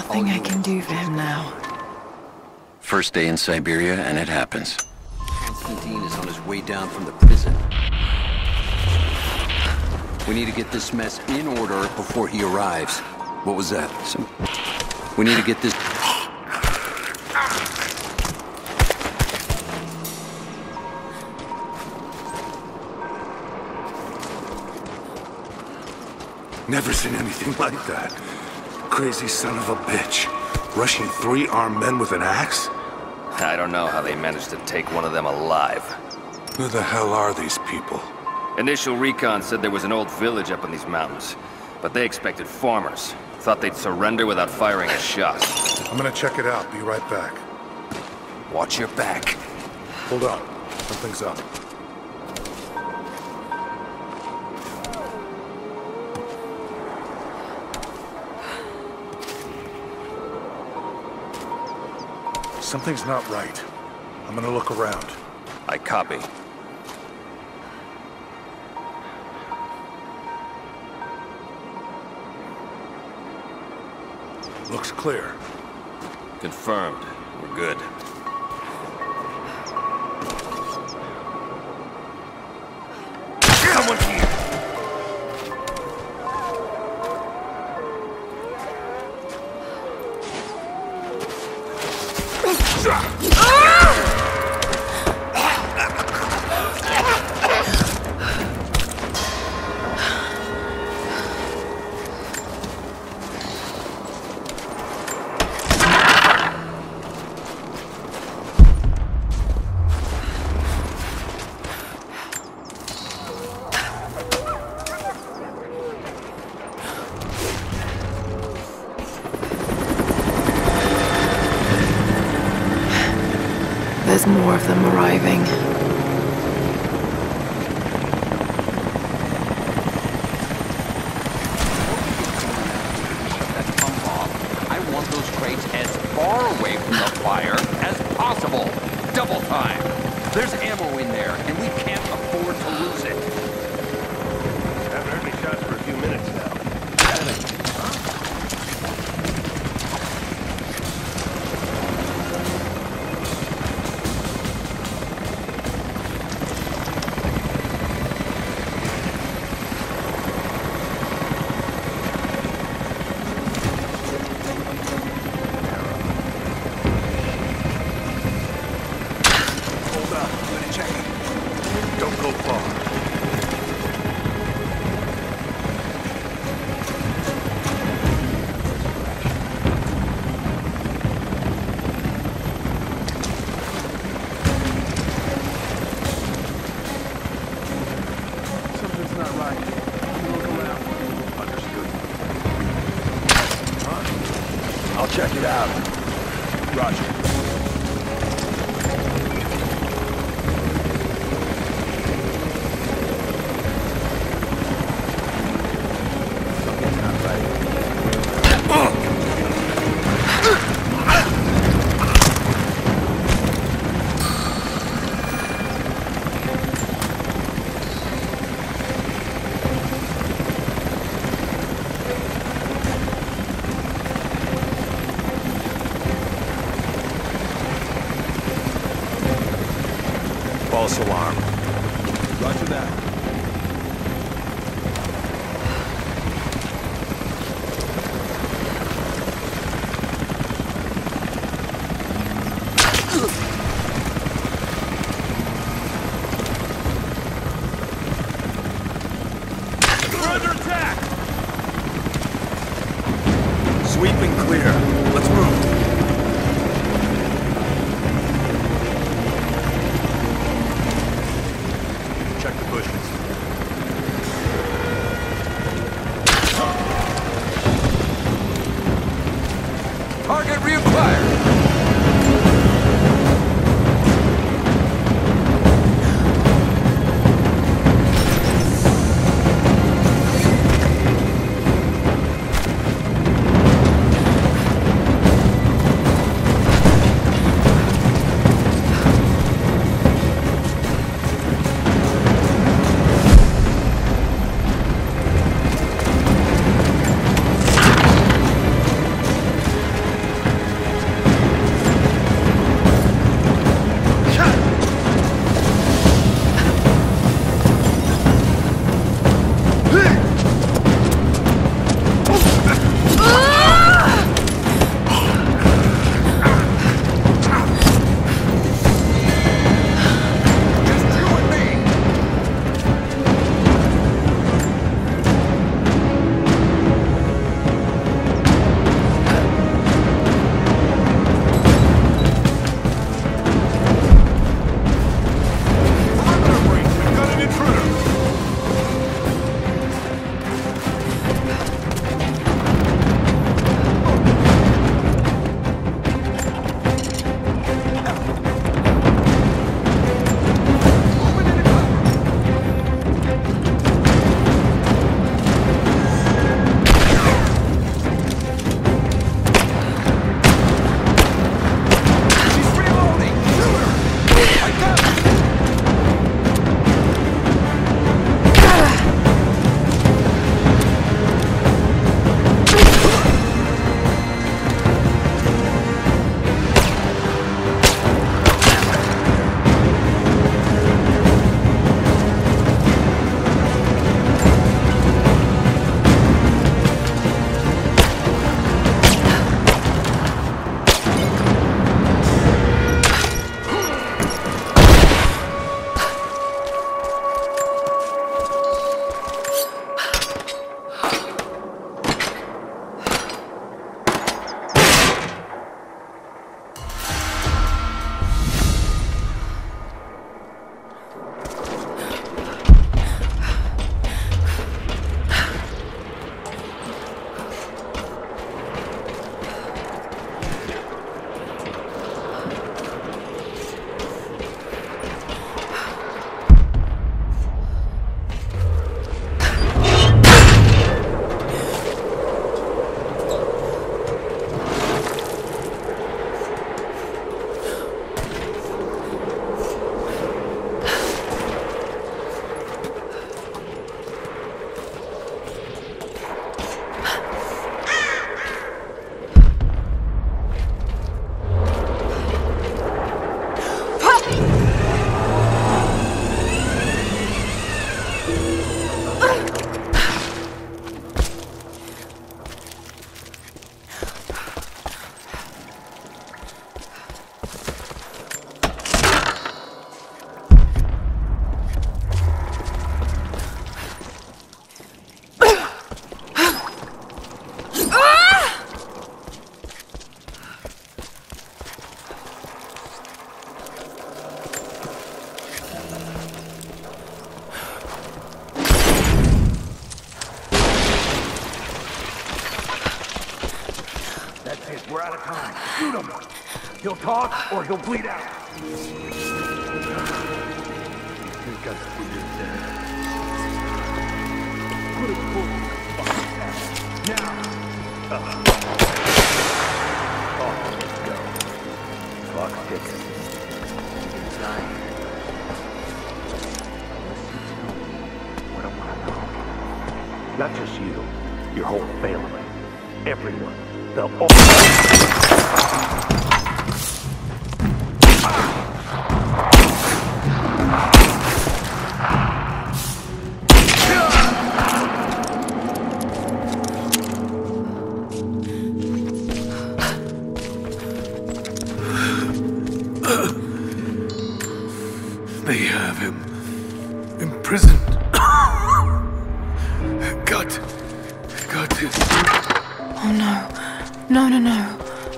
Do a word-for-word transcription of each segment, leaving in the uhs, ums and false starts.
nothing I can do for him now. First day in Siberia, and it happens. Constantine is on his way down from the prison. We need to get this mess in order before he arrives. What was that? Some... We need to get this... Never seen anything like that. Crazy son of a bitch. Rushing three armed men with an axe? I don't know how they managed to take one of them alive. Who the hell are these people? Initial recon said there was an old village up in these mountains, but they expected farmers. Thought they'd surrender without firing a shot. I'm gonna check it out. Be right back. Watch your back. Hold on. Something's up. Something's not right. I'm gonna look around. I copy. Looks clear. Confirmed. We're good. Someone's here! There's more of them arriving. That pump off. I want those crates as far away from the fire as possible. Double time. There's ammo in there, and we can't afford to lose it. Haven't heard any shots for a few minutes now. Don't go far. Something's not right. Look around. Understood. Huh? I'll check it out. Roger. False alarm. Roger that. We're under attack! Sweeping clear. Let's move. Check the bushes. Shoot him! He'll talk or he'll bleed out. You think I see your dead? Put him full fucking ass. Now! Uh-huh. Oh, let's go. Clock's ticking. He's dying. What I want to know. Not just you. Your whole family. Everyone. They'll all... They have him imprisoned. Got, got his... Oh no. No, no, no.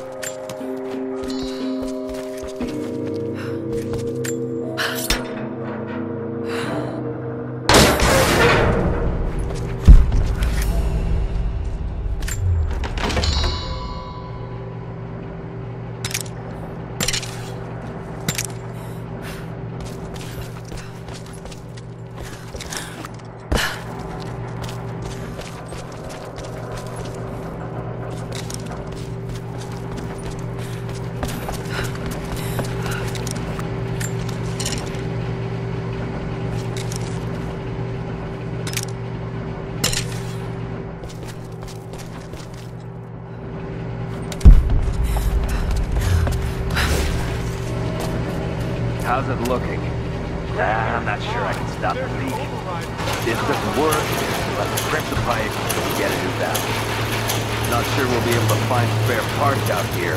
How's it looking? Nah, I'm not sure I can stop the leak. This doesn't work, but the crimp the pipe and we get a new valve. Not sure we'll be able to find spare parts out here.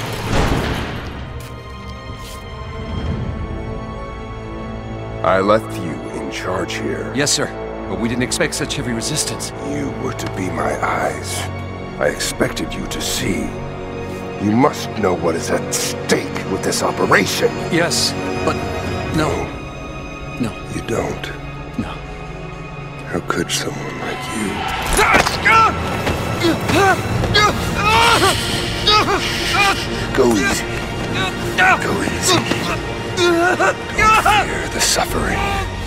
I left you in charge here. Yes, sir. But we didn't expect such heavy resistance. You were to be my eyes. I expected you to see. You must know what is at stake with this operation. Yes, but no. No. You don't. No. How could someone like you? Go easy. Go easy. Don't fear the suffering.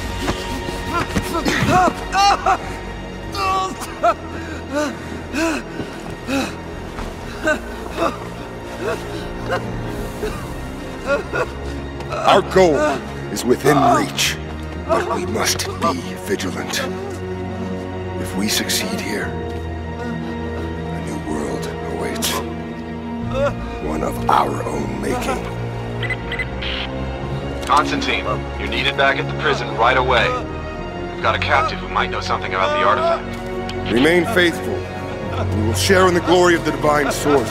Our goal is within reach, but we must be vigilant. If we succeed here, a new world awaits. One of our own making. Constantine, you're needed back at the prison right away. We've got a captive who might know something about the artifact. Remain faithful. We will share in the glory of the divine source.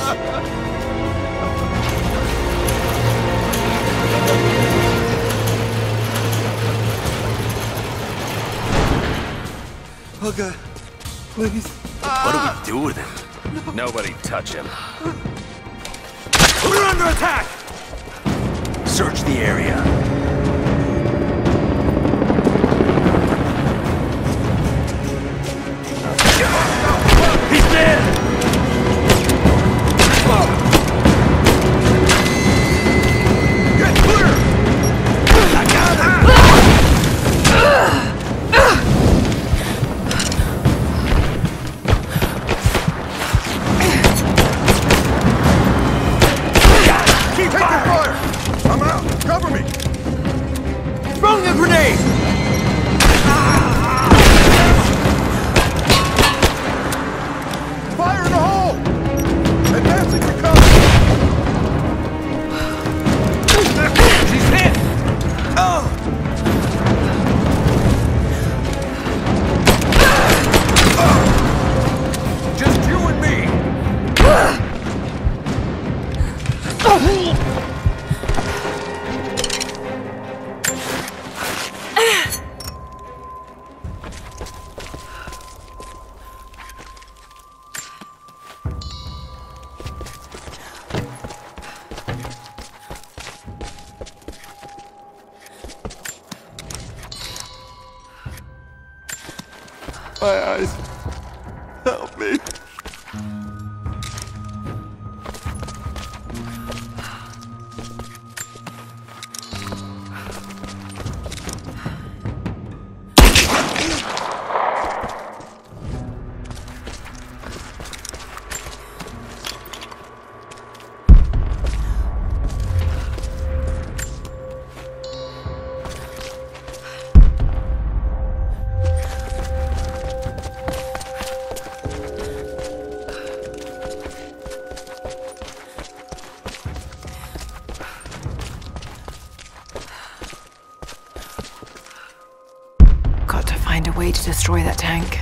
Okay, please. What do we do with him? Nobody touch him. We're under attack! Search the area. He's dead! Get clear! I got him! Keep taking fire! I'm out! Cover me! Throwing a grenade! Fire in the hole! Advancing to cover! She's hit! Oh! Just you and me! My eyes. Help me. way to destroy that tank.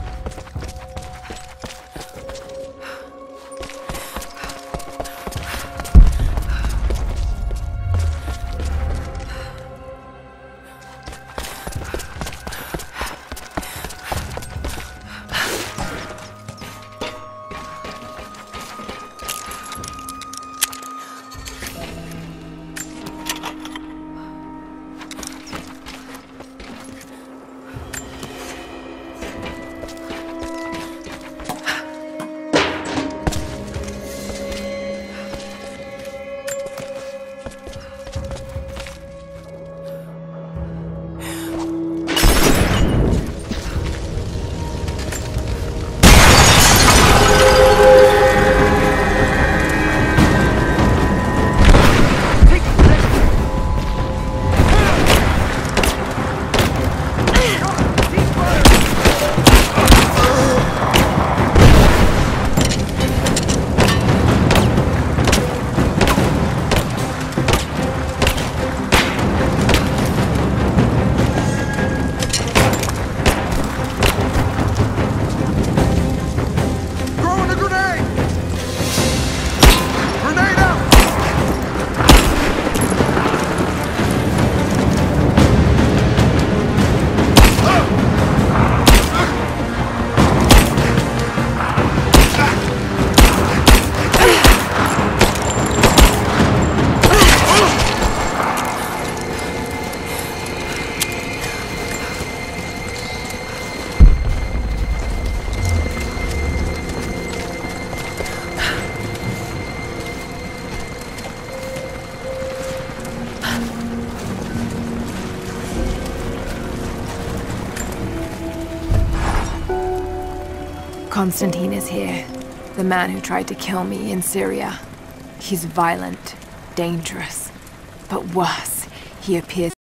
Constantine is here, the man who tried to kill me in Syria. He's violent, dangerous, but worse, he appears